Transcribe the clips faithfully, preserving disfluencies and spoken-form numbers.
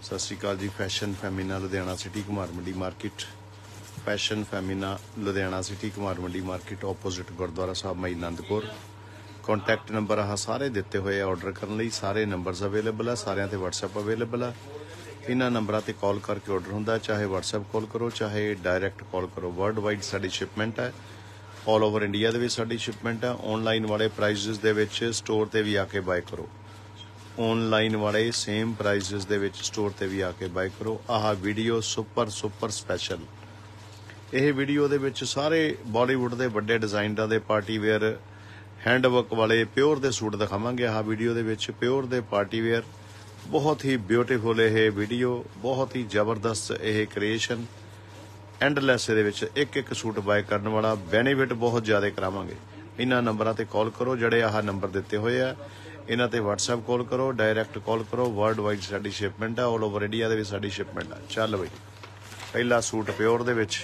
सत श्री अकाल जी। Fashion Femina Ludhiana city Kumar Mandi market. Fashion Femina Ludhiana city Kumar Mandi market opposite Gurdwara Sahib मई आनंदपुर। कॉन्टैक्ट नंबर आह सारे दिते हुए ऑर्डर करने लई सारे नंबरस अवेलेबल है, सारिਆਂ ते व्हाट्सएप अवेलेबल है। इन्हां नंबरां ते कॉल करके ऑर्डर हुंदा, चाहे व्हाट्सएप कॉल करो चाहे डायरैक्ट कॉल करो। वर्ल्ड वाइड साडी शिपमेंट है, ऑल ओवर इंडिया दे विच साडी शिपमेंट है। ऑनलाइन वाले प्राइजेस दे विच स्टोर ते भी आके बाय करो। ऑनलाइन वाले सेम प्राइजेस दे विच स्टोर ते भी आके बाय करो। आह वीडियो सुपर सुपर स्पैशल। यह वीडियो दे विच सारे बॉलीवुड के वड्डे डिजाइनर दे पार्टी वेयर हैंडवर्क वाले प्योर दे सूट दिखावांगे। आह वीडियो दे विच प्योर दे पार्टी वेयर बहुत ही ब्यूटीफुल यह वीडियो, बहुत ही जबरदस्त यह क्रिएशन। एंडलैस दे विच एक एक सूट बाय करने वाला बेनीफिट बहुत ज़्यादा करावांगे। इन्हां नंबरां ते कॉल करो जिहड़े आह नंबर दिते हुए आ। इन्हां ते व्हाट्सएप कॉल करो, डायरैक्ट कॉल करो। वर्ल्ड वाइड साडी शिपमेंट है, ऑल ओवर इंडिया दे विच साडी शिपमेंट है। चल बई, पहला सूट प्योर दे विच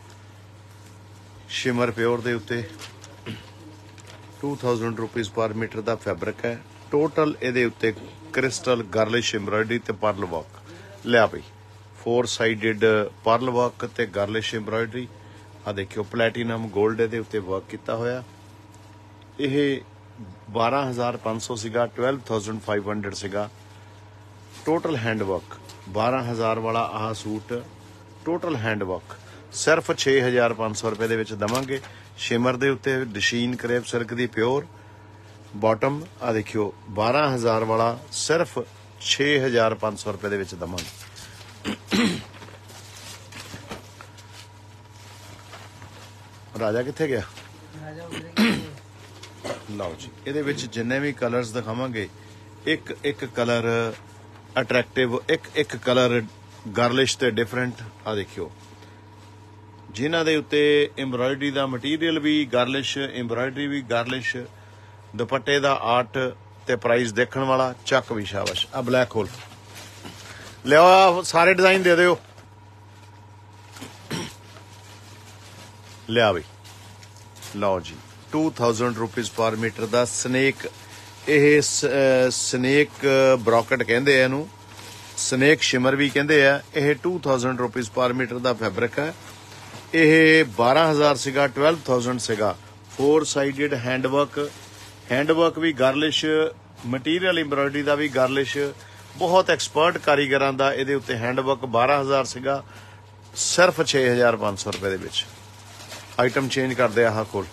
शिमर प्योर दे उत्ते two thousand rupees per metre का फैब्रिक है। टोटल ये उत्ते क्रिस्टल गार्लिश एम्ब्रॉयडरी ते पर्ल वर्क लिया पई। फोर साइडेड पर्ल वर्क ते गार्लिश एम्ब्रॉयडरी। आ देखियो प्लैटीनम गोल्ड दे उत्ते वर्क किया होया। यह बारह हज़ार पाँच सौ सीगा, ट्वेल्व थाउजेंड फाइव हंड्रेड सीगा। टोटल हैंडवर्क बारह हज़ार वाला आह सूट टोटल हैंडवर्क सिर्फ छे हज़ार पाँच सौ रुपए दे विच दवांगे। शिमर दे उत्ते डशीन करेप सिल्क दी प्योर बॉटम। आ देखियो बारह हज़ार वाला सिर्फ छे हज़ार पाँच सौ रुपए दे विच दवांगे। राजा कित्थे गया? लो जी, ये विच जिन्ने भी कलर्स दिखावांगे एक एक कलर अट्रैक्टिव, एक एक कलर गार्लिश ते डिफरेंट। आ देखियो जिन्हां दे उत्ते एम्ब्रॉयडरी दा मटीरियल भी गार्लिश, एम्ब्रॉयडरी भी गार्लिश, दुपट्टे दा आर्ट ते प्राइस देखण वाला। चक भी शाबाश। आ ब्लैक होल लिया, सारे डिजाइन दे दिओ। लिया बई, लो जी, two thousand rupees per metre का स्नेक। यह स्नेक ब्रॉकेट कहते हैं, स्नेक शिमर भी कहते हैं। यह two thousand rupees per metre का फैब्रिक है। यह बारह हज़ार सीगा, ट्वेल्व थाउजेंड सीगा। फोर साइडेड हैंडवर्क, हैंडवर्क भी गार्लिश, मटीरियल एम्ब्रॉयडरी का भी गार्लिश, बहुत एक्सपर्ट कारीगरां दा इहदे उत्ते हैंडवर्क। बारह हज़ार सीगा, सिर्फ छे हज़ार पाँच सौ रुपए दे विच। आइटम चेंज कर दे आह कोल।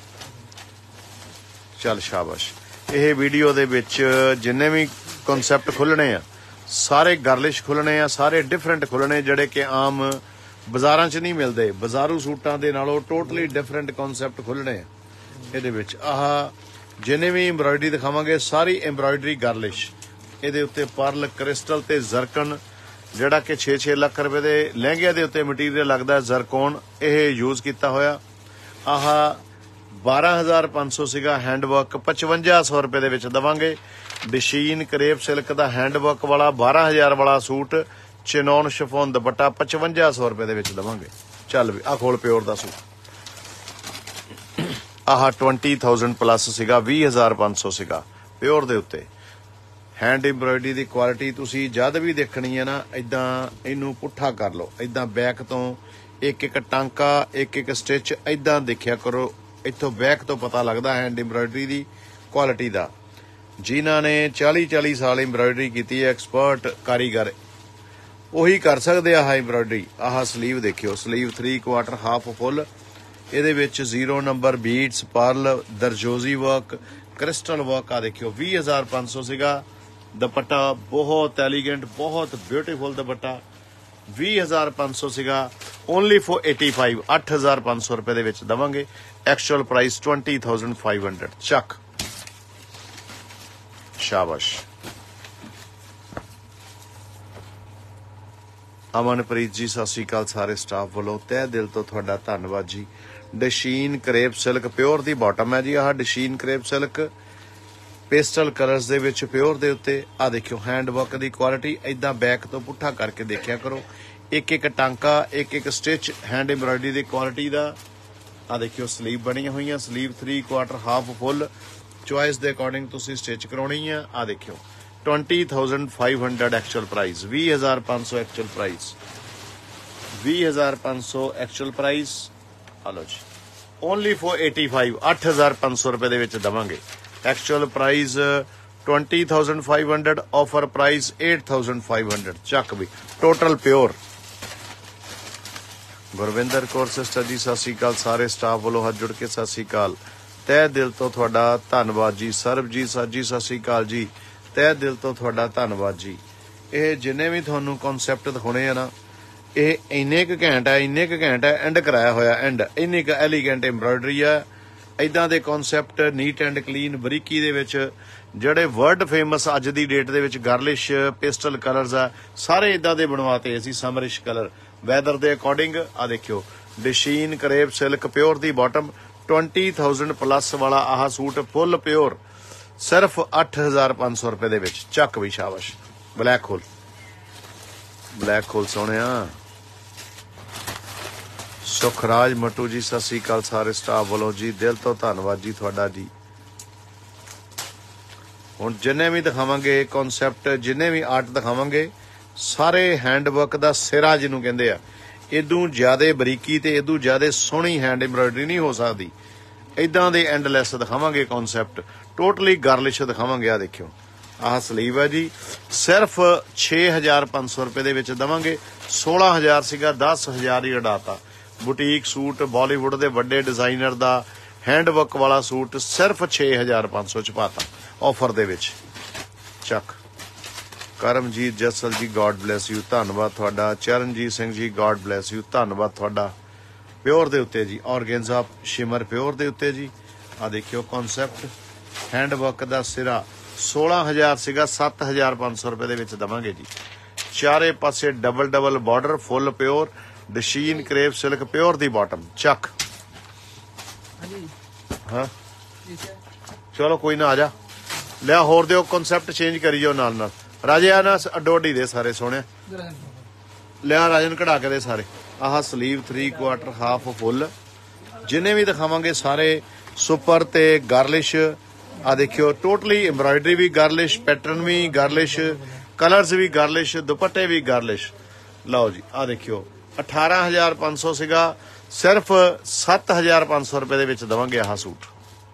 चल शाबाश। यह वीडियो दे विच जिन्ने भी कॉन्सैप्ट खुलने आ सारे गार्लिश खुलने आ, सारे डिफरेंट खुलने जिहड़े कि आम बाजारां च नहीं मिलते। बाजारू सूटां दे नालों टोटली डिफरेंट कॉन्सैप्ट खुलने आ इहदे विच। आह जिन्ने भी एम्ब्रॉयडरी दिखावांगे सारी एम्ब्रॉयडरी गार्लिश। इहदे उत्ते पर्ल, क्रिस्टल ते जरकन जिहड़ा कि छे छे लाख रुपए दे लहंगे दे उत्ते मटीरियल लगदा है। जरकोन यह यूज किया होया। आह बारह हज़ार पाँच सौ सीगा हैंडवर्क, पचवंजा सौ रुपए दे विच दवांगे। डशीन करेप सिल्क दा हैंडवर्क वाला बारह हज़ार वाला सूट, चिनॉन शिफोन दुपट्टा, पचवंजा सौ रुपए दे विच दवांगे। चल भी आ खोल प्योर दा सूट। आह ट्वेंटी थाउजेंड प्लस सीगा, बीस हज़ार पाँच सौ सीगा प्योर दे उत्ते। हैंड एम्ब्रॉयडरी दी क्वालिटी तुसी जद भी देखनी है ना, इदां इनू पुट्ठा कर लो, इदां बैक तो एक एक टांका, एक एक स्टिच इदां देखिया करो। इत्थों बैक तो पता लगता हैंड एम्ब्रॉयडरी की क्वालिटी का। जिन्हां ने चाली चाली साल एम्ब्रॉयडरी की है, एक्सपर्ट कारीगर, उही कर सकते आह एम्ब्रॉयडरी। आह स्लीव देखियो, sleeve three quarter half full. ये विच zero number beads, pearl, zardozi work, crystal work. आ देखियो बीस हज़ार पाँच सौ सीगा। दुपट्टा बहुत एलीगेंट, बहुत ब्यूटीफुल दुपट्टा। बीस हज़ार पाँच सौ सीगा, ओनली फॉर एटी फाइव, अठ हज़ार पाँच सौ रुपए दे विच दवांगे। Actual price twenty thousand five hundred. चक शाबाश। अमनप्रीत जी सत श्री अकाल। सारे स्टाफ वालों तह दिल तो तुहाडा धन्नवाद जी। डशीन करेप सिल्क प्योर दी बॉटम है जी। आह डशीन करेप सिल्क पेस्टल कलर्स दे विच प्योर दे उत्ते। आ देखियो हैंडवर्क दी क्वालिटी इदां बैक तो पुट्ठा करके देखिया करो। एक एक टांका, एक एक स्टिच हैंड एम्ब्रॉयडरी दी क्वालिटी दा। आ देखियो स्लीव बनी हुई है, sleeve three quarter half full. Choice के अकॉर्डिंग तुसी स्टिच कराउणी है। आ देखियो twenty thousand five hundred actual price, भी हज़ार पाँच सौ एक्चुअल प्राइस, भी हज़ार पाँच सौ एक्चुअल प्राइस। हलो जी ओनली फॉर एटी फाइव, अठ हज़ार पाँच सौ रुपए दे विच देवांगे। Actual price twenty thousand five hundred, offer price eight thousand five hundred. चक भी total pure. Gurvinder Kaur sister ji सत श्री अकाल, सारे स्टाफ वालों हाथ जुड़ के सत श्री अकाल, तह दिल तो तुहाडा धन्नवाद जी। सरबजीत सर जी सत श्री अकाल जी, तह दिल तो तुहाडा धन्नवाद जी। ਇਹ ਜਿੰਨੇ ਵੀ ਤੁਹਾਨੂੰ ਕਨਸੈਪਟ ਦਿਖਾਉਣੇ ਆ ਨਾ, ਇਹ ਇੰਨੇ ਕੁ ਘੈਂਟ ਹੈ, ਇੰਨੇ ਕੁ ਘੈਂਟ ਹੈ, ਐਂਡ ਕਰਾਇਆ ਹੋਇਆ ਐਂਡ ਇੰਨੀ ਕੁ ਐਲੀਗੈਂਟ ਐਮਬਰਾਇਡਰੀ ਆ। ਇਦਾਂ ਦੇ ਕਨਸੈਪਟ ਨੀਟ ਐਂਡ ਕਲੀਨ ਬਰੀਕੀ ਦੇ ਵਿੱਚ, ਜਿਹੜੇ ਵਰਲਡ ਫੇਮਸ ਅੱਜ ਦੀ ਡੇਟ ਦੇ ਵਿੱਚ ਗਰਲਿਸ਼ ਪੇਸਟਲ ਕਲਰਸ ਆ, ਸਾਰੇ ਇਦਾਂ ਦੇ ਬਣਵਾਤੇ ਅਸੀਂ। ਸਮਰਿਸ਼ ਕਲਰ ਵੈਦਰ ਦੇ ਅਕੋਰਡਿੰਗ। ਆ ਦੇਖਿਓ ਡਿਸ਼ੀਨ ਕਰੇਪ ਸਿਲਕ ਪਿਓਰ ਦੀ ਬਾਟਮ, ट्वेंटी थाउजेंड प्लस वाला आह सूट फुल प्योर सिर्फ अठ हज़ार पाँच सौ रुपए दे विच। चक भी शाबाश। ब्लैक होल, ब्लैक होल सोने। सुखराज मटू जी सत श्री अकाल, सारे स्टाफ वालों जी दिल तो धन्नवाद जी तुहाडा जी। हुण जिन्ने भी दिखावांगे कॉन्सैप्ट, जिन्ने भी आर्ट दिखावांगे, सारे हैंडवर्क दा सिरा जिन्हों कहंदे आ। इदू ज्यादा बरीकी ते इदू ज्यादा सोहनी हैंड एम्ब्रॉयडरी नहीं हो सकती। इदां दे एंडलैस दिखावांगे कॉन्सैप्ट, टोटली गार्लिश दिखावांगे। आ देखियो आह स्लीव है जी, सिर्फ छे हज़ार पाँच सौ रुपए दे विच देवांगे। सोलह हज़ार सीगा, दस हज़ार ही उड़ाता। बुटीक सूट बॉलीवुड दे वड्डे डिजाइनर दा हैंडवर्क वाला सूट सिर्फ छे हज़ार पाँच सौ च पाता ऑफर दे विच। चक। Karamjit Jassal ji God bless you, धन्नवाद तुहाडा। Charanjit Singh ji God bless you, धन्नवाद तुहाडा। प्योर दे उत्ते जी, ऑर्गेन्जा शिमर प्योर दे उत्ते जी। आ देखियो कॉन्सैप्ट हैंडवर्क दा सिरा सोलह हज़ार सीगा, सत्त हज़ार पाँच सौ रुपए दे विच देवांगे जी। चारे पासे double double border, full pure dasheen crepe silk pure दी बॉटम। चक। हाँ चलो कोई ना, आ जा लिया होर दिओ, कॉन्सैप्ट चेंज करी जाओ नाल नाल। राजे आ ना अड्डो अड्डी दे सारे सोने, लिया राजन कढ़ा के दे सारे। आह sleeve three quarter half full, जिन्हें भी दिखावांगे सारे सुपर ते गार्लिश। आ देखियो टोटली एम्ब्रॉयडरी भी गार्लिश, पैटर्न भी गार्लिश, कलर्स भी गार्लिश, दुपट्टे भी गार्लिश। लो जी आ देखियो अठारह हज़ार पाँच सौ सीगा, सिर्फ सत्त हज़ार पाँच सौ रुपए दे विच देवांगे आह सूट।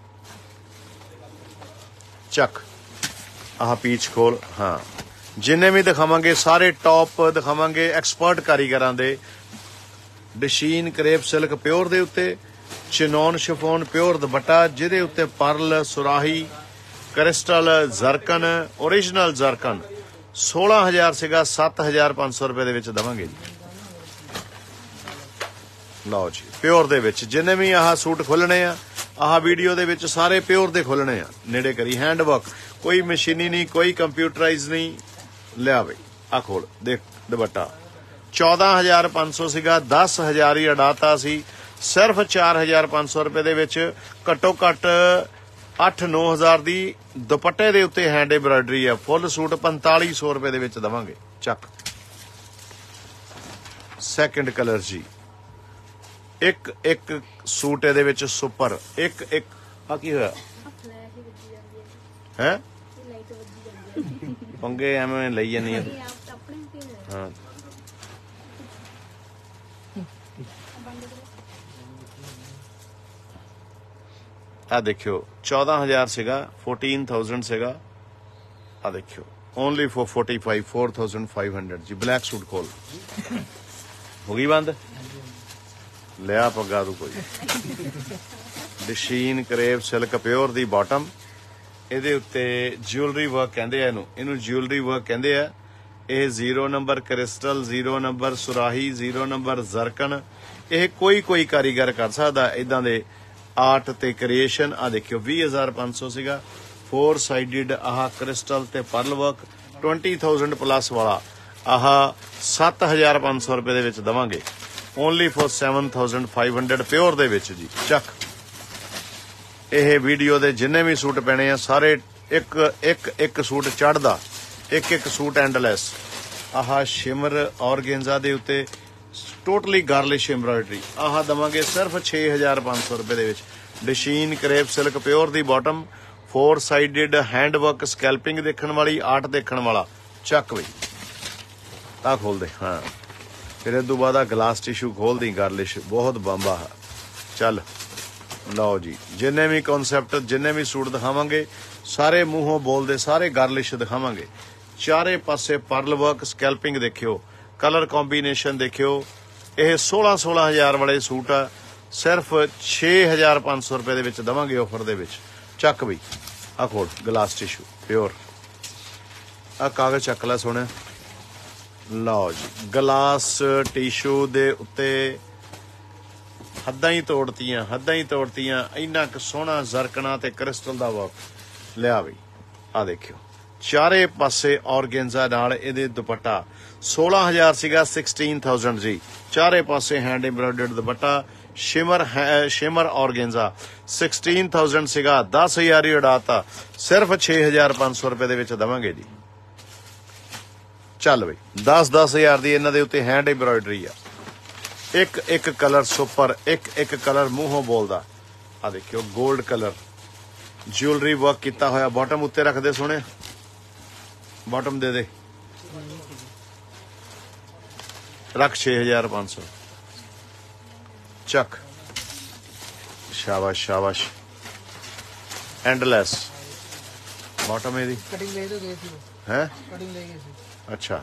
चक। आह पीच खोल। हाँ जिन्हें भी दिखावांगे सारे टॉप दिखावांगे एक्सपर्ट कारीगरां दे। डशीन क्रेप सिल्क प्योर दे उत्ते, चिनॉन शिफोन प्योर दुपट्टा, जिहदे उत्ते परल सुराही क्रिस्टल जरकन ओरिजिनल जरकन। सोलह हज़ार सीगा, सत्त हज़ार पाँच सौ रुपए दे विच देवांगे जी। लो जी प्योर दे विच जिन्हें भी आह सूट खुलने आ, आह वीडियो दे विच सारे प्योर दे खुलने आ। नेड़े करी हैंडवर्क, कोई मशीनी नहीं, कोई कंप्यूटराइज नहीं। लिया बई आ खोल देख दुपट्टा। चौदह हज़ार पाँच सौ सीगा, दस हज़ार ही अड़ाता सी। सिर्फ चार हज़ार पाँच सौ रुपए दे विच घट्टो घट अठ नौ हज़ार दी दुपट्टे दे उत्ते हैंड एम्ब्रॉयडरी है। फुल सूट पैंताली सौ रुपए दे विच देवांगे। चक। सैकेंड कलर जी, एक एक सूट इहदे विच सुपर, एक एक आ की होया है पंगे एवें लई जानी है। हाँ आ देखियो चौदह हज़ार सीगा, फोर्टीन थाउजेंड सीगा। आ देखियो only for forty five, four thousand five hundred जी। ब्लैक सूट खोल हो गई बंद, लिया पग्गा तू कोई। डशीन क्रेप सिल्क प्योर दी बॉटम, ਇਹਦੇ ਉੱਤੇ ज्वेलरी वर्क ਕਹਿੰਦੇ ਆ ਇਹਨੂੰ, ਇਹਨੂੰ ज्वेलरी वर्क ਕਹਿੰਦੇ ਆ। ਇਹ zero number crystal, zero number ਸੁਰਾਹੀ, ਜ਼ੀਰੋ ਨੰਬਰ ਜ਼ਰਕਨ, ਇਹ ਕੋਈ ਕੋਈ ਕਾਰੀਗਰ ਕਰ ਸਕਦਾ ਇਦਾਂ ਦੇ ਆਰਟ ਤੇ ਕ੍ਰੀਏਸ਼ਨ। ਆ ਦੇਖਿਓ ਵੀਹ ਹਜ਼ਾਰ ਪੰਜ ਸੌ ਸੀਗਾ, फोर साइडेड आह क्रिस्टल ते pearl work twenty thousand plus वाला आह सत्त हज़ार पाँच सौ रुपए दे विच देवांगे। Only for seven thousand five hundred pure दे विच जी। चक। यह वीडियो दे जिन्ने भी सूट पैने आ सारे एक एक एक सूट चढ़दा, एक एक सूट एंडलैस। आह शिमर ऑर्गेन्जा दे उत्ते टोटली गार्लिश एम्ब्रॉयडरी आह देवांगे सिर्फ छे हज़ार पाँच सौ रुपए दे विच। डशीन क्रेप सिल्क प्योर दी bottom, four sided handwork scalloping ਦੇਖਣ ਵਾਲੀ ਆਰਟ ਦੇਖਣ ਵਾਲਾ ਚੱਕ ਬਈ ਆ ਖੋਲ ਦੇ ਹਾਂ ਫਿਰ ਇਹ ਤੋਂ ਬਾਅਦ ਆ ਗਲਾਸ ਟਿਸ਼ੂ ਖੋਲ ਦੀ ਗਾਰਲਿਸ਼ ਬਹੁਤ ਬੰਬਾ ਹੈ ਚੱਲ ਲਓ ਜੀ ਜਿੰਨੇ ਵੀ ਕਨਸੈਪਟ ਜਿੰਨੇ ਵੀ ਸੂਟ ਦਿਖਾਵਾਂਗੇ ਸਾਰੇ ਮੂੰਹੋਂ ਬੋਲਦੇ ਸਾਰੇ ਗਾਰਲਿਸ਼ ਦਿਖਾਵਾਂਗੇ ਚਾਰੇ ਪਾਸੇ ਪਰਲ ਵਰਕ ਸਕੈਲਪਿੰਗ ਦੇਖਿਓ ਕਲਰ ਕੰਬੀਨੇਸ਼ਨ ਦੇਖਿਓ ਇਹ सोलह सोलह ਹਜ਼ਾਰ ਵਾਲੇ ਸੂਟ ਆ ਸਿਰਫ छे हज़ार पाँच सौ ਰੁਪਏ ਦੇ ਵਿੱਚ ਦਵਾਂਗੇ ਆਫਰ ਦੇ ਵਿੱਚ ਚੱਕ ਬਈ ਆ ਖੋਲ ਗਲਾਸ ਟਿਸ਼ੂ ਪਿਓਰ ਆ ਕਾਗਜ਼ ਚੱਕ ਲੈ ਸੋਹਣਾ ਲਓ ਜੀ ਗਲਾਸ ਟਿਸ਼ੂ ਦੇ ਉੱਤੇ ਹੱਦਾਂ ਹੀ ਤੋੜਤੀਆਂ ਹੱਦਾਂ ਹੀ ਤੋੜਤੀਆਂ ਇੰਨਾ ਕੁ ਸੋਹਣਾ ਜ਼ਰਕਣਾ ਤੇ ਕ੍ਰਿਸਟਲ ਦਾ ਵਰਕ ਲਿਆ ਬਈ ਆ ਦੇਖਿਓ ਚਾਰੇ ਪਾਸੇ ਔਰਗੈਂਜ਼ਾ ਨਾਲ ਇਹਦੇ ਦੁਪੱਟਾ सोलह हज़ार ਸੀਗਾ सोलह हज़ार ਜੀ ਚਾਰੇ ਪਾਸੇ हैंड एम्ब्रॉयडर्ड दुपट्टा शिमर शिमर ऑर्गेंजा सोलह हज़ार ਸੀਗਾ दस हज़ार ਹੀ ਉਡਾਤਾ ਸਿਰਫ छे हज़ार पाँच सौ ਰੁਪਏ ਦੇ ਵਿੱਚ ਦਵਾਂਗੇ ਜੀ ਚੱਲ ਬਈ दस दस हज़ार ਦੀ ਇਹਨਾਂ ਦੇ ਉੱਤੇ हैंड एम्ब्रॉयडरी ਆ ਇੱਕ ਇੱਕ ਕਲਰ ਸੁਪਰ ਇੱਕ ਇੱਕ ਕਲਰ ਮੂੰਹੋਂ ਬੋਲਦਾ ਆ ਦੇਖਿਓ 골ਡ ਕਲਰ ਜਿਊਲਰੀ ਵਰਕ ਕੀਤਾ ਹੋਇਆ ਬਾਟਮ ਉੱਤੇ ਰੱਖਦੇ ਸੋਹਣੇ ਬਾਟਮ ਦੇ ਦੇ रख छे हजार पांच सौ चक शाबाश शाबाश एंडलेस बॉटम है हैं अच्छा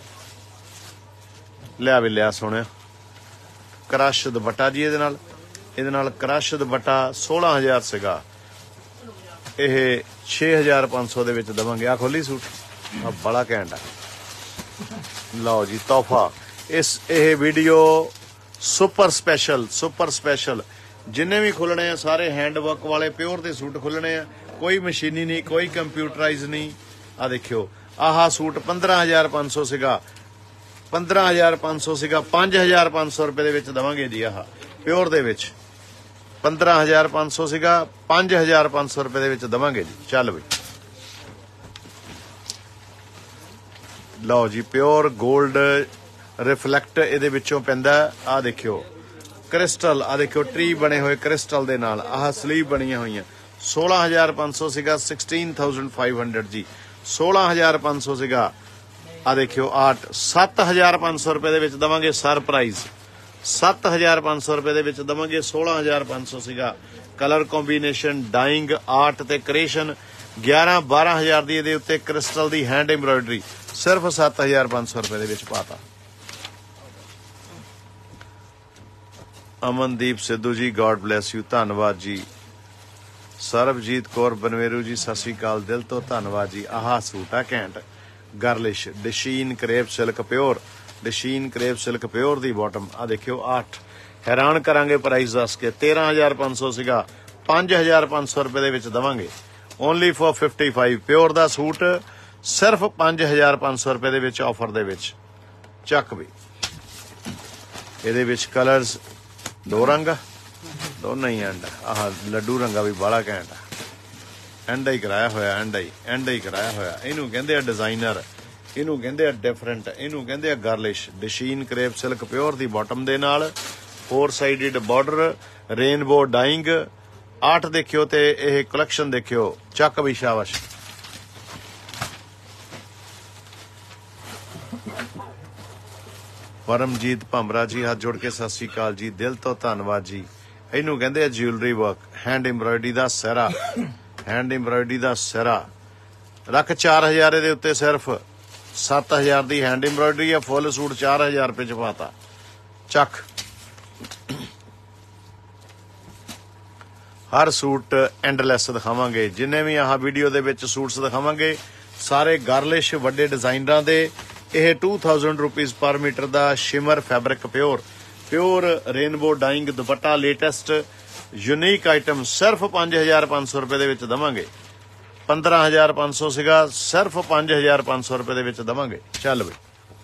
लिया भी लिया सोने क्रश दुपट्टा जी ਇਹਦੇ ਨਾਲ ਇਹਦੇ ਨਾਲ क्रश दुपट्टा सोलह हज़ार ਸੀਗਾ ਇਹ छे हज़ार पाँच सौ ਦੇ ਵਿੱਚ ਦਵਾਂਗੇ ਆ ਖੋਲੀ ਸੂਟ ਆ ਬੜਾ ਘੈਂਟ ਆ ਲਓ ਜੀ ਤੋਹਫਾ इस ਇਹ video super special super special ਜਿੰਨੇ ਵੀ ਖੁੱਲਣੇ ਆ ਸਾਰੇ ਹੈਂਡ ਵਰਕ ਵਾਲੇ ਪਿਓਰ ਦੇ ਸੂਟ ਖੁੱਲਣੇ ਆ ਕੋਈ ਮਸ਼ੀਨੀ ਨਹੀਂ ਕੋਈ ਕੰਪਿਊਟਰਾਈਜ਼ ਨਹੀਂ ਆ ਦੇਖਿਓ ਆਹ ਸੂਟ पंद्रह हज़ार पाँच सौ ਸੀਗਾ पंद्रह हज़ार पाँच सौ ਸੀਗਾ पाँच हज़ार पाँच सौ ਰੁਪਏ ਦੇ ਵਿੱਚ ਦਵਾਂਗੇ ਜੀ ਆਹ ਪਿਓਰ ਦੇ ਵਿੱਚ पंद्रह हज़ार पाँच सौ ਸੀਗਾ पाँच हज़ार पाँच सौ ਰੁਪਏ ਦੇ ਵਿੱਚ ਦਵਾਂਗੇ ਜੀ ਚੱਲ ਬਈ ਲਓ ਜੀ ਪਿਓਰ 골ਡ ਰਿਫਲੈਕਟ ਇਹਦੇ ਵਿੱਚੋਂ ਪੈਂਦਾ ਆ ਦੇਖਿਓ ਕ੍ਰਿਸਟਲ ਆ ਦੇਖਿਓ ਟਰੀ ਬਣੇ ਹੋਏ ਕ੍ਰਿਸਟਲ ਦੇ ਨਾਲ ਆਹ ਸਲੀਵ ਬਣੀਆਂ ਹੋਈਆਂ सोलह हज़ार पाँच सौ ਸੀਗਾ सोलह हज़ार पाँच सौ ਜੀ सोलह हज़ार पाँच सौ ਸੀਗਾ ਆ ਦੇਖਿਓ ਆਰਟ सात हज़ार पाँच सौ ਰੁਪਏ ਦੇ ਵਿੱਚ ਦਵਾਂਗੇ ਸਰਪ੍ਰਾਈਜ਼ सात हज़ार पाँच सौ ਰੁਪਏ ਦੇ ਵਿੱਚ ਦਵਾਂਗੇ सोलह हज़ार पाँच सौ ਸੀਗਾ ਕਲਰ ਕੰਬੀਨੇਸ਼ਨ ਡਾਈਂਗ ਆਰਟ ਤੇ ਕ੍ਰੀਏਸ਼ਨ ग्यारह बारह हज़ार ਦੀ ਇਹਦੇ ਉੱਤੇ ਕ੍ਰਿਸਟਲ ਦੀ ਹੈਂਡ ਐਮਬਰਾਇਡਰੀ ਸਿਰਫ सात हज़ार पाँच सौ ਰੁਪਏ ਦੇ ਵਿੱਚ ਪਾਤਾ Amandeep Sidhu ji God bless you ਧੰਨਵਾਦ ਜੀ ਸਰਬਜੀਤ ਕੌਰ ਬਨਵੇਰੂ ਜੀ ਸਤਿ ਸ਼੍ਰੀ ਅਕਾਲ ਦਿਲ ਤੋਂ ਧੰਨਵਾਦ ਜੀ ਆਹ ਸੂਟ ਆ ਘੈਂਟ girlish dasheen crepe silk pure dasheen crepe silk pure ਦੀ ਬਾਟਮ ਆ ਦੇਖਿਓ आठ ਹੈਰਾਨ ਕਰਾਂਗੇ ਪ੍ਰਾਈਸ ਦੱਸ ਕੇ तेरह हज़ार पाँच सौ ਸੀਗਾ पाँच हज़ार पाँच सौ ਰੁਪਏ ਦੇ ਵਿੱਚ ਦਵਾਂਗੇ ਓਨਲੀ ਫॉर पचपन ਪਿਓਰ ਦਾ ਸੂਟ ਸਿਰਫ पाँच हज़ार पाँच सौ ਰੁਪਏ ਦੇ ਵਿੱਚ ਆਫਰ ਦੇ ਵਿੱਚ ਚੱਕ ਵੀ ਇਹਦੇ ਵਿੱਚ ਕਲਰਸ दो रंग दोनों ही एंड आह लड्डू रंगा भी बड़ा घैंट एंड ही कराया होया एंड ही एंड ही कराया होया इनू कहंदे आ डिजाइनर इनू कहंदे आ डिफरेंट इनू कहंदे आ girlish dasheen crepe silk pure दी बॉटम दे नाल four sided border rainbow dyeing art देखियो ते यह कलैक्शन देखियो चक भी शाबाश परमजीत भामरा जी हाथ जोड़ के सत श्री अकाल जी दिल तो धन्नवाद जी इनू कहंदे ज्यूलरी वर्क हैंड एम्ब्रॉयडरी दा सिरा हैंड एम्ब्रॉयडरी दा सिरा रख चार हज़ार दे उत्ते सिर्फ सत्त हज़ार दी हैंड एम्ब्रॉयडरी है फुल सूट चार हज़ार रुपए च पाता चक हर सूट एंडलैस दिखावांगे जिन्ने भी आह वीडियो दे विच सूट्स दिखावांगे सारे गार्लिश वड्डे डिजाइनरां दे ਇਹ two thousand rupees per metre ਦਾ shimmer fabric pure pure rainbow dyeing ਦੁਪੱਟਾ ਲੇਟੈਸਟ ਯੂਨੀਕ ਆਈਟਮ ਸਿਰਫ पाँच हज़ार पाँच सौ ਰੁਪਏ ਦੇ ਵਿੱਚ ਦਵਾਂਗੇ पंद्रह हज़ार पाँच सौ ਸੀਗਾ ਸਿਰਫ पाँच हज़ार पाँच सौ ਰੁਪਏ ਦੇ ਵਿੱਚ ਦਵਾਂਗੇ ਚੱਲ ਬਈ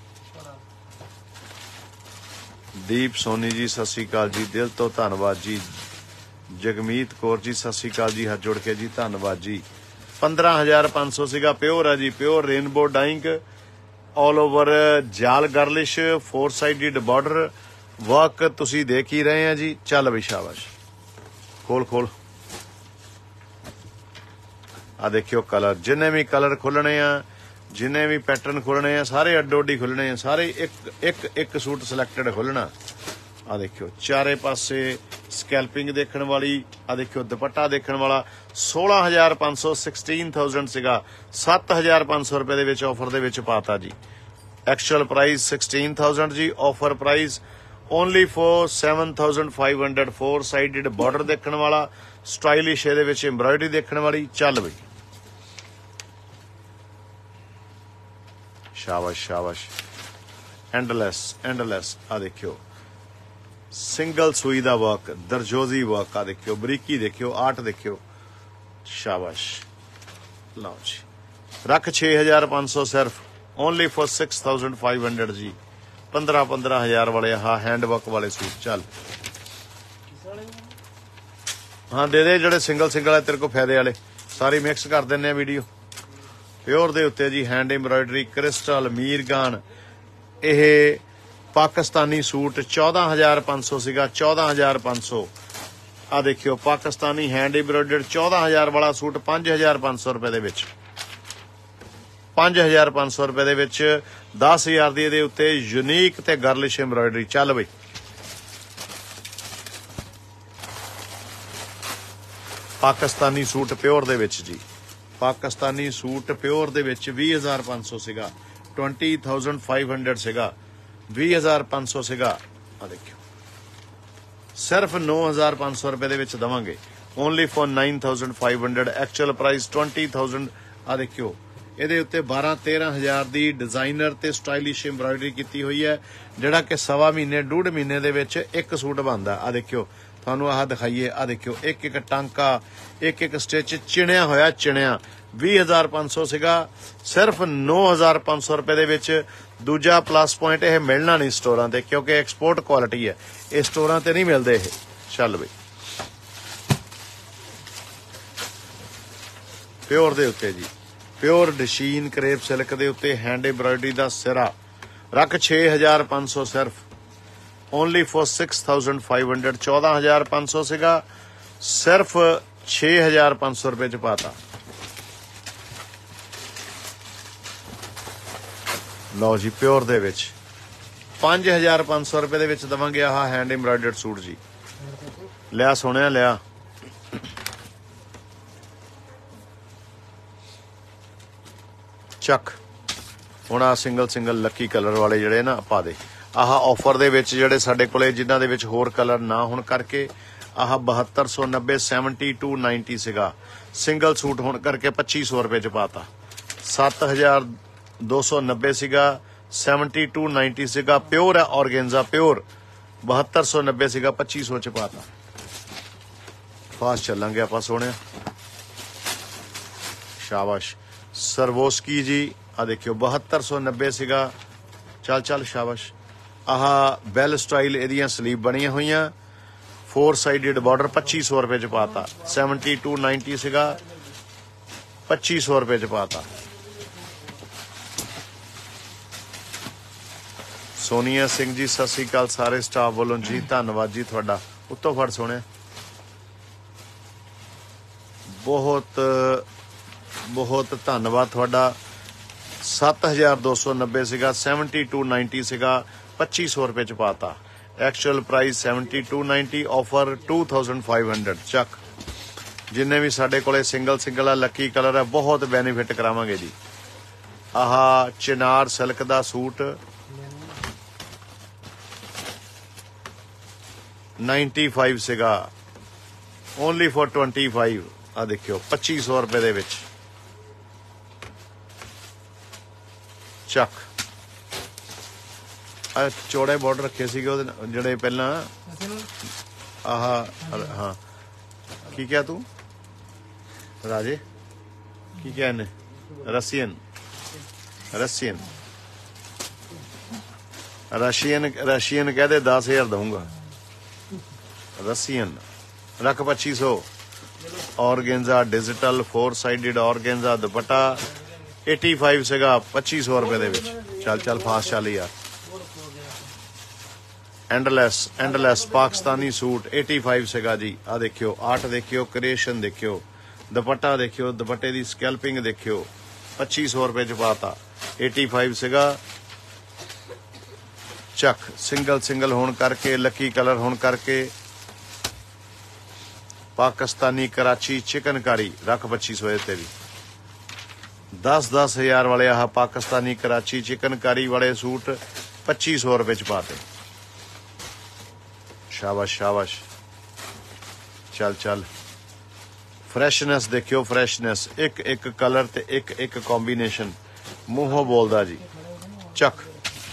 ਦੀਪ ਸੋਨੀ ਜੀ ਸਤਿ ਸ਼੍ਰੀ ਅਕਾਲ ਜੀ ਦਿਲ ਤੋਂ ਧੰਨਵਾਦ ਜੀ ਜਗਮੀਤ ਕੌਰ ਜੀ ਸਤਿ ਸ਼੍ਰੀ ਅਕਾਲ ਜੀ ਹੱਥ ਜੋੜ ਕੇ ਜੀ ਧੰਨਵਾਦ ਜੀ पंद्रह हज़ार पाँच सौ ਸੀਗਾ ਪਿਓਰ ਹੈ ਜੀ pure rainbow dyeing all over जाल girlish four sided border work तुसी देख ही रहे हैं जी चल भी शाबाश खोल खोल आ देखियो कलर, जिन्ने भी कलर खुलने आ, जिन्ने भी पैटर्न खुलने आ, सारे अड्डो अड्डी खुलने आ, सारे एक एक एक सूट सिलेक्टेड खुलना। आ देखियो चारे पासे स्कैल्पिंग देखने वाली। आ देखियो दुपट्टा देखने वाला। सोलह हज़ार पाँच सौ सिक्सटीन थाउजेंड सीगा, सत्त हज़ार पाँच सौ रुपए दे विच ऑफर दे विच पाता जी। एक्चुअल प्राइस सिक्सटीन थाउजेंड जी, offer price only for seven thousand five hundred. Four sided border देखने वाला, स्टाइलिश ये विच एम्ब्रॉयडरी देखने वाली। चल बई शाबाश शाबाश, एंडलेस एंडलेस। आ देखियो सिंगल सुई दा वर्क, दरजोजी वर्क। आ देखियो बरीकी देखियो, आर्ट देखियो, शाबाश। लो जी, रख छे हजार पांच सौ सिर्फ, only for six thousand five hundred जी। पंद्रह पंद्रह हजार वाले हाँ हैंड वर्क वाले सूट। चल हाँ दे दे, ਜਿਹੜੇ सिंगल सिंगल है तेरे को फायदे वाले सारी मिक्स कर देने वीडियो। प्योर दे उत्ते जी हैंड एम्ब्रॉयडरी, क्रिस्टल, मीरगान। ਇਹ पाकिस्तानी सूट चौदह हजार पाँच सौ सीगा, चौदह हजार पाँच सौ। आ देखियो पाकिस्तानी हैंड एम्ब्रॉयडर्ड चौदह हजार वाला सूट पांच हजार पाँच सौ रुपए दे विच, पांच हजार पाँच सौ रुपए दे विच दस हजार दी दे उत्ते यूनीक ते गर्लिश एम्ब्रॉयडरी। चल बई पाकिस्तानी सूट प्योर दे विच जी, पाकिस्तानी सूट प्योर दे विच बीस हजार पाँच सौ सीगा, ट्वेंटी थाउजेंड फाइव हंड्रेड सीगा, बीस हजार पाँच सौ सीगा। आ देखियो सिर्फ नौ हजार पाँच सौ रुपए दे विच दवांगे, only for nine thousand five hundred. Actual price twenty thousand. आ देखियो ਇਹਦੇ ਉੱਤੇ बारह तेरह हजार ਦੀ डिजाइनर ਤੇ ਸਟਾਈਲਿਸ਼ ਐਮਬਰਾਇਡਰੀ ਕੀਤੀ ਹੋਈ ਹੈ, ਜਿਹੜਾ ਕਿ ਸਵਾ ਮਹੀਨੇ ਡੂਢ ਮਹੀਨੇ ਦੇ ਵਿੱਚ ਇੱਕ ਸੂਟ ਬਣਦਾ। ਆ ਦੇਖਿਓ ਤੁਹਾਨੂੰ ਆਹ ਦਿਖਾਈਏ। ਆ ਦੇਖਿਓ ਇੱਕ ਇੱਕ ਟਾਂਕਾ, ਇੱਕ ਇੱਕ ਸਟਿਚ ਚਿਣਿਆ ਹੋਇਆ, ਚਿਣਿਆ। ਵੀਹ ਹਜ਼ਾਰ ਪੰਜ ਸੌ ਸੀਗਾ, ਸਿਰਫ ਨੌ ਹਜ਼ਾਰ ਪੰਜ ਸੌ ਰੁਪਏ ਦੇ ਵਿੱਚ। ਦੂਜਾ ਪਲੱਸ ਪੁਆਇੰਟ ਇਹ ਮਿਲਣਾ ਨਹੀਂ ਸਟੋਰਾਂ ਤੇ, ਕਿਉਂਕਿ ਐਕਸਪੋਰਟ ਕੁਆਲਿਟੀ ਹੈ, ਇਹ ਸਟੋਰਾਂ ਤੇ ਨਹੀਂ ਮਿਲਦੇ ਇਹ। ਚੱਲ ਬਈ ਪਿਓਰ ਦੇ ਉੱਤੇ ਜੀ, ਪਿਓਰ ਡਸ਼ੀਨ ਕਰੇਪ ਸਿਲਕ ਦੇ ਉੱਤੇ हैंड एम्ब्रॉयडरी ਦਾ ਸਿਰਾ। ਰੱਖ छे हज़ार पाँच सौ सिर्फ, only for six thousand five hundred. चौदह हजार पाँच सौ सीगा, सिर्फ छे हज़ार पाँच सौ रुपए च पाता। लो जी प्योर दे विच पांच हज़ार पाँच सौ रुपए दे विच दवांगे आह हैंड एम्ब्रॉयडर्ड सूट जी। लिया सोहणिया लिया। ਚੱਕ ਹੁਣ ਆ ਸਿੰਗਲ ਸਿੰਗਲ ਲੱਕੀ ਕਲਰ ਵਾਲੇ ਜਿਹੜੇ ਨਾ ਪਾ ਦੇ। ਆਹ ਆਫਰ ਦੇ ਵਿੱਚ ਜਿਹੜੇ ਸਾਡੇ ਕੋਲੇ ਜਿਨ੍ਹਾਂ ਦੇ ਵਿੱਚ ਹੋਰ ਕਲਰ ਨਾ ਹੋਣ ਕਰਕੇ ਆਹ ਬਹੱਤਰ ਸੌ ਨੱਬੇ ਸੈਵਨਟੀ ਟੂ ਨਾਈਨਟੀ ਸੀਗਾ, ਸਿੰਗਲ ਸੂਟ ਹੋਣ ਕਰਕੇ ਪੱਚੀ ਸੌ ਰੁਪਏ ਚ ਪਾਤਾ। ਸੱਤ ਹਜ਼ਾਰ ਦੋ ਸੌ ਨੱਬੇ ਸੀਗਾ, ਸੈਵਨਟੀ ਟੂ ਨਾਈਨਟੀ ਸੀਗਾ। ਪਿਓਰ ਹੈ ਔਰਗेन्जा ਪਿਓਰ, ਬਹੱਤਰ ਸੌ ਨੱਬੇ ਸੀਗਾ, ਪੱਚੀ ਸੌ ਚ ਪਾਤਾ। ਫਾਸਟ ਚੱਲਾਂਗੇ ਆਪਾਂ ਸੋਹਣਿਆ, शाबाश। ਸਰਵੋਸਕੀ जी आ देखियो बहत्तर सौ नब्बे सीगा। चल चल शाबाश। आह बैल स्टाइल एदियां स्लीव बनिया हुई, फोर साइडेड बॉर्डर पच्ची सौ रुपए च पाता। सैवनटी टू नाइनटी सीगा, पच्ची सौ रुपए च पाता। सोनिया सिंह जी सत श्री अकाल सारे स्टाफ वालों जी, धन्नवाद जी थोड़ा। उत्तों फड़ सोने बहुत बहुत धन्नवाद थोड़ा। सत्त हज़ार दो सौ नब्बे सीगा, सैवनटी टू नाइनटी सीगा, पच्ची सौ रुपए च पाता। Actual price seventy two ninety, offer two thousand five hundred. चक जिन्ने भी साडे कोले सिंगल सिंगल है लकी कलर है, बहुत बेनीफिट करावांगे जी। आह चिनार सिल्क दा सूट नाइनटी फाइव सीगा, ओनली फॉर ट्वेंटी फाइव। आ देखियो पच्ची सौ रुपए दे विच। ਚੱਕ ਆ ਚੌੜੇ ਬਾਰਡਰ ਰੱਖੇ ਸੀਗੇ ਉਹਦੇ ਜਿਹੜੇ ਪਹਿਲਾਂ ਆਹ ਹਾਂ ਕੀ ਕਿਹਾ ਤੂੰ ਰਾਜੇ, ਕੀ ਕਿਹਾ ਇਹਨੇ? ਰਸੀਅਨ ਰਸੀਅਨ ਰਸ਼ੀਅਨ ਰਸ਼ੀਅਨ ਕਹਦੇ दस हज़ार ਦਊਂਗਾ। रसियन रख पच्ची सौ। Organza digital four sided organza दुपट्टा एटी फाइव सीगा, पच्ची सौ रुपए दे विच। चल चल फास्ट चल यार। Endless endless Pakistani suit eighty five सीगा जी। आ देखियो आर्ट देखियो, क्रिएशन देखियो, दुपट्टा देखियो, दुपट्टे की स्कैल्पिंग देखियो, पच्ची सौ रुपए च पाता। एटी फाइव सीगा चक सिंगल सिंगल होने करके, लकी कलर होने करके। पाकिस्तानी कराची चिकनकारी रख पच्ची सौ ते भी। दस दस हजार वाले आह पाकिस्तानी कराची चिकनकारी वाले सूट पच्ची सौ रुपए च पाते। शाबाश शाबाश, चल चल। फ्रैशनेस देखियो, फ्रैशनेस, एक एक कलर ते एक एक कॉम्बीनेशन, मूहों बोलदा जी। चक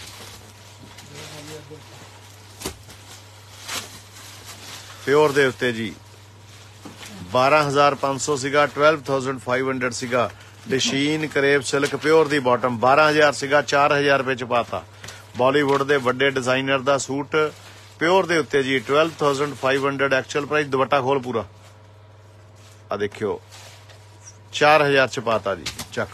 प्योर दे उत्ते जी बारह हज़ार पाँच सौ सीगा, ट्वेल्व थाउजेंड फाइव हंड्रेड सीगा। डशीन करेब सिल्क प्योर दी बॉटम बारह हज़ार सीगा, चार हज़ार रुपए च पाता। बॉलीवुड दे वड्डे डिजाइनर दा सूट प्योर दे उत्ते जी twelve thousand five hundred actual price. दुपट्टा खोल पूरा, आ देखियो चार हजार च पाता जी। चक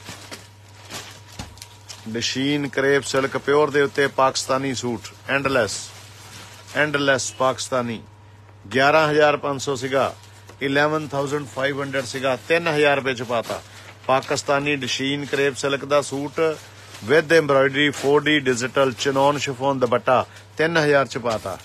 डशीन करेब सिल्क प्योर दे उत्ते Pakistani suit endless endless Pakistani ग्यारह हजार पाँच सौ सीगा, इलेवन थाउजेंड फाइव हंड्रेड सीगा, तीन हजार रुपए च पाता। पाकिस्तानी डशीन करेब सिल्क दा suit with embroidery four D digital chinon chiffon दुपट्टा तीन हजार च पाता।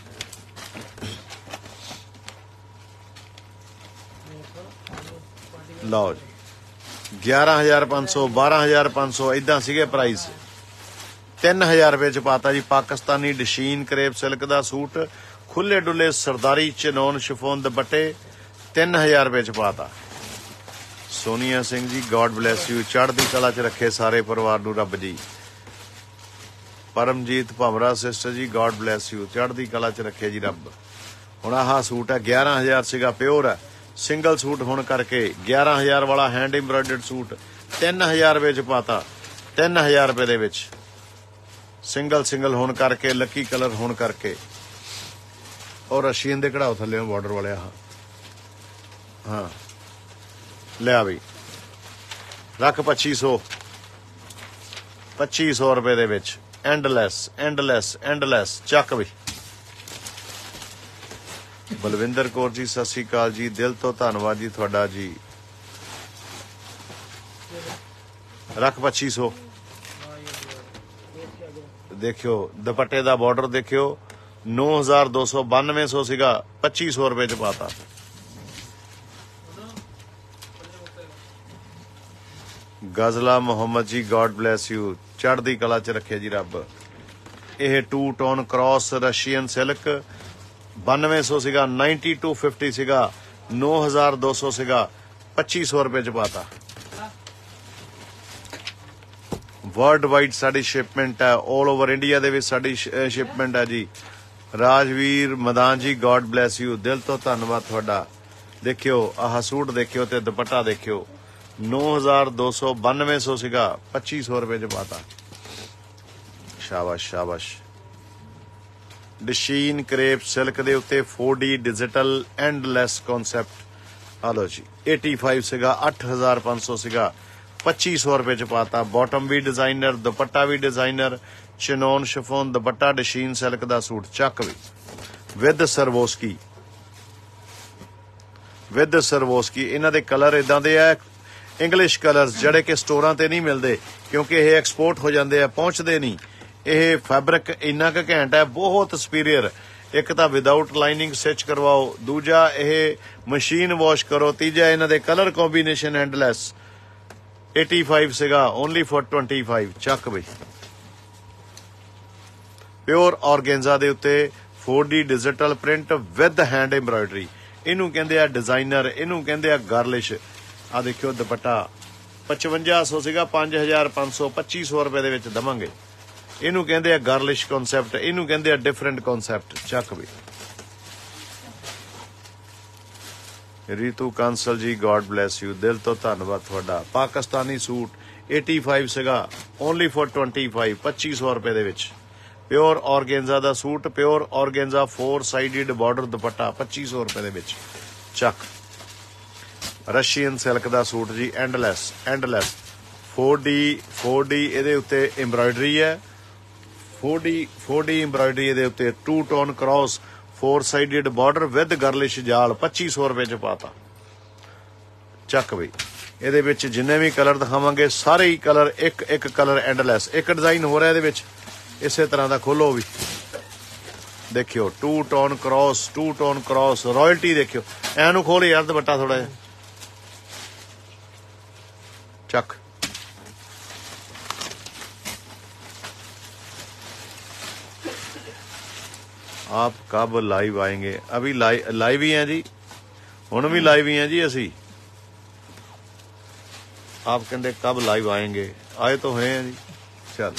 लो जी ग्यारह हजार पाँच सौ, बारह हजार पाँच सौ इदा सीगे प्राइस, तीन हजार रुपए च पाता जी। पाकिस्तानी डशीन करेब सिल्क दा सूट खुले डुले सरदारी चिनॉन शिफोन दुपट्टे तीन हजार रुपए च पाता। Sonia Singh ji God bless you, चढ़दी कला च रखे सारे परिवार नू रब जी। Paramjit Bhanwra sister ji God bless you, चढ़दी कला च रखे जी रब। हुण आह सूट है ग्यारह हजार सीगा, प्योर है, सिंगल सूट होने करके ग्यारह हजार वाला हैंड एम्ब्रॉयडर्ड सूट तीन हजार रुपए च पाता। तीन हजार रुपए दे विच सिंगल सिंगल होने करके, लकी कलर होने करके, और रशियन दे कढ़ाओ थल्ले बॉर्डर वाले। आह हाँ लिया बई रख पच्ची सौ, पच्ची सौ रुपए दे विच एंडलैस एंडलैस एंडलैस। चक बई। बलविंदर कौर जी सत श्री अकाल जी, दिल तो धन्नवाद जी थोड़ा जी। रख पच्ची सौ। देखियो दुपट्टे दा बॉर्डर देखियो, नौ हजार दो सौ बानवे सौ सीगा, पच्ची सौ रुपए च पाता। Ghazala Mohammad ji God bless you, चढ़दी कला च रखे जी रब। यह two tone cross Russian silk बानवे सौ सीगा, नाइनटी टू फिफ्टी सीगा, नौ हजार दो सौ सीगा, पच्ची सौ रुपए च पाता। वर्ल्ड वाइड साड़ी शिपमेंट है, ऑल ओवर इंडिया दे विच साड़ी शिपमेंट है जी। Rajveer Madan ji God bless you, दिल तो धन्नवाद थोड़ा। देखियो आह सूट देखियो ते दुपट्टा देखियो, नौ हजार दो सौ बानवे सौ सीगा, पच्ची सौ रुपए च पाता। शाबाश शाबाश। डशीन करेप सिल्क दे उत्ते four D digital endless concept. Hello जी एटी फाइव सीगा, अठ हजार पाँच सौ सीगा, पच्ची सौ रुपए च पाता। बॉटम भी डिजाइनर, दुपट्टा भी डिजाइनर, चिनॉन शिफोन दुपट्टा, डशीन सिल्क दा सूट। चक भी विद सरवोस्की, विद सरवोस्की। इन्हां दे कलर इदां दे है, इंग्लिश कलर्स ਜਿਹੜੇ ਕਿ ਸਟੋਰਾਂ ਤੇ ਨਹੀਂ ਮਿਲਦੇ, ਕਿਉਂਕਿ ਇਹ ਐਕਸਪੋਰਟ ਹੋ ਜਾਂਦੇ ਆ, ਪਹੁੰਚਦੇ ਨਹੀਂ। ਇਹ ਫੈਬਰਿਕ ਇੰਨਾ ਕੁ ਘੈਂਟ ਹੈ, ਬਹੁਤ ਸੁਪੀਰੀਅਰ। ਇੱਕ ਤਾਂ ਵਿਦਆਊਟ ਲਾਈਨਿੰਗ ਸਟਿਚ ਕਰਵਾਓ, ਦੂਜਾ ਇਹ ਮਸ਼ੀਨ ਵਾਸ਼ ਕਰੋ, ਤੀਜਾ ਇਹਨਾਂ ਦੇ colour combination endless. Eighty five ਸੀਗਾ, ਓਨਲੀ ਫॉर ट्वेंटी फाइव। ਚੱਕ ਬਈ ਪਿਓਰ ਆਰਗੈਂਜ਼ਾ ਦੇ ਉੱਤੇ four D digital print with hand embroidery. ਇਹਨੂੰ ਕਹਿੰਦੇ ਆ ਡਿਜ਼ਾਈਨਰ, ਇਹਨੂੰ ਕਹਿੰਦੇ ਆ ਗਰਲਿਸ਼। ਆ ਦੇਖਿਓ ਦੁਪੱਟਾ ਪਚਵੰਜਾ ਸੌ ਸੀਗਾ, ਪੰਜ ਹਜ਼ਾਰ ਪੰਜ ਸੌ, ਪੱਚੀ ਸੌ ਰੁਪਏ ਦੇ ਵਿੱਚ ਦਵਾਂਗੇ। ਇਹਨੂੰ ਕਹਿੰਦੇ ਆ ਗਰਲਿਸ਼ ਕਨਸੈਪਟ, ਇਹਨੂੰ ਕਹਿੰਦੇ ਆ ਡਿਫਰੈਂਟ ਕਨਸੈਪਟ। ਚੱਕ ਵੀ ਰੀਤੂ ਕਾਂਸਲ ਜੀ ਗॉड ਬਲੈਸ ਯੂ, ਦਿਲ ਤੋਂ ਧੰਨਵਾਦ ਤੁਹਾਡਾ। ਪਾਕਿਸਤਾਨੀ ਸੂਟ एटी फाइव ਸੀਗਾ, ਓਨਲੀ ਫॉर ट्वेंटी फाइव, ਪੱਚੀ ਸੌ ਰੁਪਏ ਦੇ ਵਿੱਚ। ਪਿਓਰ ਆਰਗੈਂਜ਼ਾ ਦਾ suit, pure organza four sided border ਦੁਪੱਟਾ, ਪੱਚੀ ਸੌ ਰੁਪਏ ਦੇ ਵਿੱਚ। ਚੱਕ ਰਸ਼ੀਅਨ ਸਿਲਕ ਦਾ ਸੂਟ ਜੀ, endless endless four D four D ਇਹਦੇ ਉੱਤੇ ਐਮਬਰਾਇਡਰੀ ਹੈ। Four D four D embroidery ਇਹਦੇ ਉੱਤੇ, two tone cross four sided border with girlish जाल, पच्ची सौ रुपए च पाता। ਚੱਕ ਬਈ ਇਹਦੇ ਵਿੱਚ ਜਿੰਨੇ ਵੀ ਕਲਰ ਦਿਖਾਵਾਂਗੇ ਸਾਰੇ ਹੀ ਕਲਰ ਇੱਕ ਇੱਕ ਕਲਰ ਐਂਡਲੈਸ। ਇੱਕ ਡਿਜ਼ਾਈਨ ਹੋ ਰਿਹਾ ਇਹਦੇ ਵਿੱਚ ਇਸੇ ਤਰ੍ਹਾਂ ਦਾ, ਖੋਲੋ ਵੀ ਦੇਖਿਓ two tone cross, two tone cross royalty. ਦੇਖਿਓ ਐਨੂੰ ਖੋਲ ਯਾਰ ਦੁਪੱਟਾ ਥੋੜਾ ਜਿਹਾ ਚੱਕ। आप कब लाइव आएंगे? अभी लाइव लाइव ही हैं जी, हुण भी लाइव ही हैं जी असी। आप कहते कब लाइव आएंगे? आए तो हैं जी। चल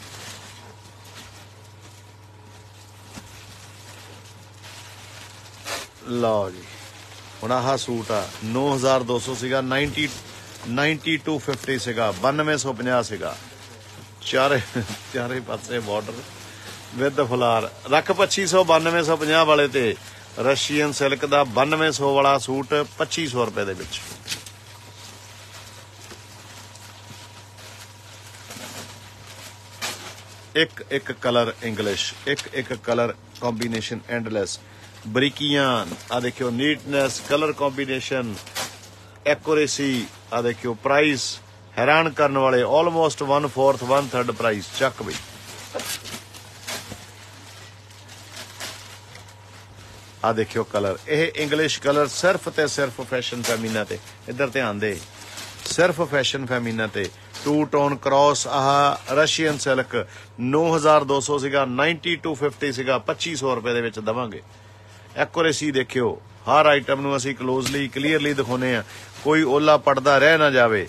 लो जी हुण आह सूट आ नौ हज़ार दो सौ सीगा, नाइनटी नाइनटी टू फिफ्टी सीगा, बानवे सौ पचास सीगा। चारे चारे पासे बॉर्डर विद फुलार। रख पच्ची सौ बानवे सौ पंजाह वाले ते रशियन सिल्क का बानवे सौ वाला सूट पच्ची सौ रुपए दे विच। एक एक कलर इंग्लिश, एक एक कलर कॉम्बीनेशन एंडलैस, बरीकियां आ देखियो, नीटनेस, कलर कॉम्बीनेशन, एक्यूरेसी आ देखियो, प्राइस हैरान करने वाले almost one fourth one third price. चक बई आ देखियो कलर, यह इंग्लिश कलर सिर्फ ते सिर्फ फैशन फैमीना ते, इधर ध्यान दे, सिर्फ फैशन फैमीना ते। टू टोन क्रॉस आह रशियन सिल्क नौ हज़ार दो सौ सीगा, नाइनटी टू फिफ्टी सीगा, पच्ची सौ रुपए दे विच दवांगे। एक्यूरेसी देखियो, हर आइटम नूं असीं क्लोजली क्लीयरली दिखाउने आ, कोई ओला पड़दा रह ना जावे।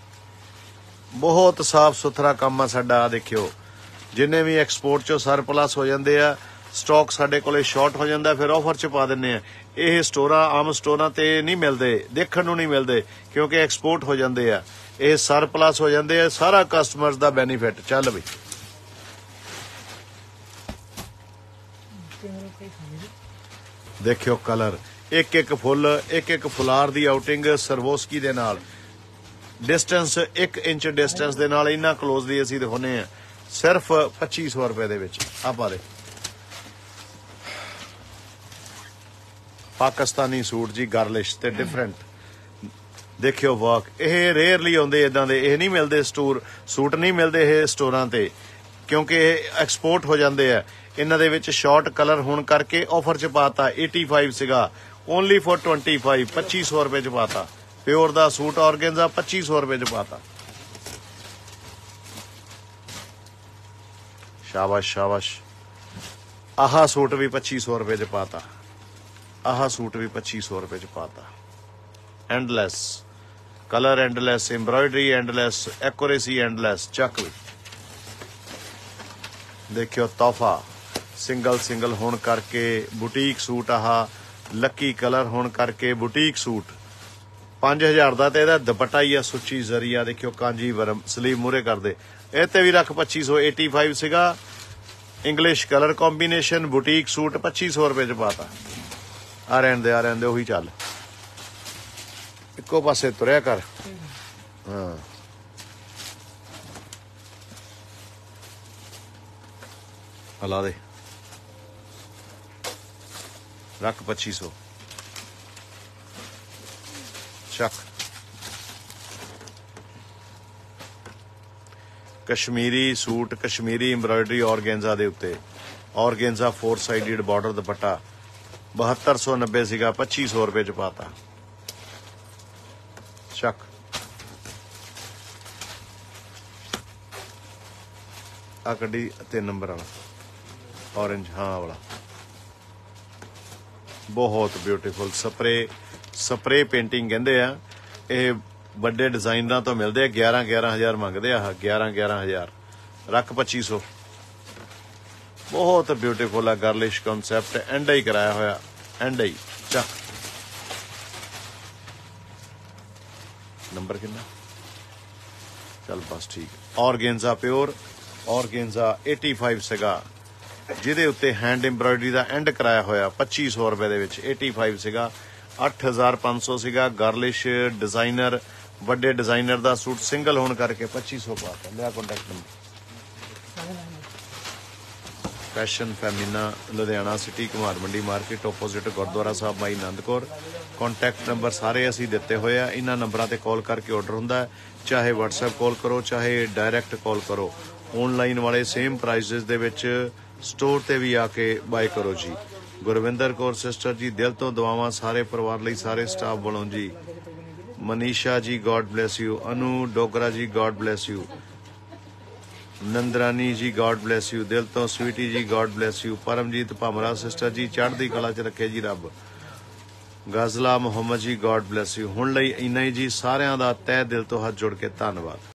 बहुत साफ सुथरा काम आ साडा। देखियो जिन्ने भी एक्सपोर्ट चो सरप्लस हो जांदे आ, स्टॉक साडे कोले शॉर्ट हो जाता, फिर ऑफर च पा दिंदे आ। ये स्टोरां आम स्टोरां ते नहीं मिलते, देखण नूं नहीं मिलते, क्योंकि एक्सपोर्ट हो जाते आ, ये सरप्लस हो जाते आ। सारा कस्टमर्स दा बेनीफिट। चल बई देखियो कलर, एक एक फुल, एक एक फुलार दी आउटिंग सरवोस्की दे नाल, डिस्टेंस एक इंच डिस्टेंस दे नाल इन्ना क्लोजली असीं दिखाउने आ, सिर्फ पच्ची सौ रुपए दे विच। आ पा दे पाकिस्तानी सूट जी, गार्लिश ते डिफरेंट। देखियो वर्क, ये रेयरली आउंदे इदां दे, ये नहीं मिलते स्टोर सूट नहीं मिलते ये स्टोरां ते, क्योंकि एक्सपोर्ट हो जाते हैं। इन्हां दे विच शॉर्ट कलर होण करके ऑफर च पाता, एटी फाइव सीगा ओनली फॉर ट्वेंटी फाइव, पच्ची सौ रुपए च पाता। प्योर दा सूट ऑर्गेन्जा पच्ची सौ रुपए च पाता। शाबाश शाबाश। आह सूट भी पच्ची सौ रुपए च पाता, आह सूट भी पच्ची सौ रुपए च पाता। Endless colour, endless embroidery, endless accuracy, endless. चक भी देखियो तोहफा, सिंगल सिंगल होण करके बुटीक सूट, आह लकी कलर होण करके बुटीक सूट पांच हजार का। तो यह दुपट्टा ही आ सुची जरिया, देखियो कांजीवरम, स्लीव मूहरे कर दे। इत्ते भी रख पच्ची सौ, एटी फाइव सीगा। English colour combination boutique suit पच्ची सौ रुपए च पाता। आ रहन दे, आ रहन दे, उही चल, इक्को पासे तुरया कर। हाँ हला दे, रख पच्ची सौ। चक Kashmiri suit, Kashmiri embroidery organza दे उत्ते, ऑर्गेन्जा फोर साइडेड बॉर्डर दुपट्टा बहत्तर सौ नब्बे सीगा, पच्ची सौ रुपए च पाता। चक आ कड्डी तीन नंबर वाला ऑरेंज, हाँ वाला बहुत ब्यूटीफुल स्प्रे स्प्रे पेंटिंग कहते हैं। ये बड़े डिजाइनर तो मिलते हैं, ग्यारह ग्यारह हज़ार मंगते आ, ग्यारह ग्यारह हज़ार। रख पच्ची सौ। बहुत ब्यूटीफुल है गर्लिश कॉन्सैप्ट, एंड ही कराया होया, एंड ही। चक नंबर कितना? चल बस ठीक। Organza pure organza eighty five सीगा, जिहदे उत्ते हैंड एम्ब्रॉयडरी का एंड कराया होया, पच्ची सौ रुपए दे विच एटी फाइव सीगा। अठ हज़ार पाँच सौ सीगा। गार्लिश डिजाइनर वड्डे डिजाइनर का सूट सिंगल होने करके पच्ची सौ पाता। लिया contact number Fashion Femina Ludhiana city Kumar Mandi market opposite Gurdwara Sahib Mai Anand Kaur. Contact number ਸਾਰੇ ਅਸੀਂ ਦਿੱਤੇ ਹੋਏ ਆ, ਇਹਨਾਂ ਨੰਬਰਾਂ ਤੇ ਕਾਲ ਕਰਕੇ ਆਰਡਰ ਹੁੰਦਾ ਹੈ। ਚਾਹੇ WhatsApp ਕਾਲ ਕਰੋ ਚਾਹੇ ਡਾਇਰੈਕਟ ਕਾਲ ਕਰੋ। ਆਨਲਾਈਨ ਵਾਲੇ ਸੇਮ ਪ੍ਰਾਈਸਿਸ ਦੇ ਵਿੱਚ ਸਟੋਰ ਤੇ ਵੀ ਆ ਕੇ ਬਾਏ ਕਰੋ ਜੀ। ਗੁਰਵਿੰਦਰ ਕੌਰ ਸਿਸਟਰ ਜੀ ਦਿਲ ਤੋਂ ਦੁਆਵਾਂ ਸਾਰੇ ਪਰਿਵਾਰ ਲਈ, ਸਾਰੇ ਸਟਾਫ ਵੱਲੋਂ ਜੀ। Manisha ji God bless you. Anu Dogra ji God bless you. ਨੰਦਰਾਨੀ ਜੀ ਗॉड ਬਲੈਸ ਯੂ। ਦਿਲ ਤੋਂ Sweety ji God bless you. Paramjit Bhamra sister ji ਚੜ੍ਹਦੀ ਕਲਾ 'ਚ ਰੱਖੇ ਜੀ ਰੱਬ। ਗਜ਼ਲਾ ਮੁਹੰਮਦ ਜੀ ਗॉड ਬਲੈਸ ਯੂ। ਹੁਣ ਲਈ ਇੰਨਾ ਹੀ ਜੀ, ਸਾਰਿਆਂ ਦਾ ਤਹਿ ਦਿਲ ਤੋਂ ਹੱਥ ਜੋੜ ਕੇ ਧੰਨਵਾਦ।